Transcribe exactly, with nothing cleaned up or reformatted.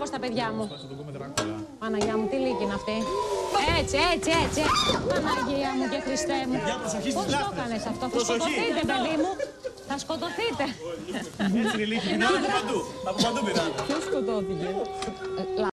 μπράβο στα παιδιά μου. Παναγιά μου, τι λύκη είναι αυτή. Έτσι, έτσι, έτσι. Παναγία μου και Χριστέ μου. Πώς το έκανες αυτό, θα σκοτωθείτε, παιδί μου. Θα σκοτωθείτε. Έτσι είναι λύκη, πεινάνε από παντού. Από παντού πεινάνε. Ποιος σκοτώθηκε?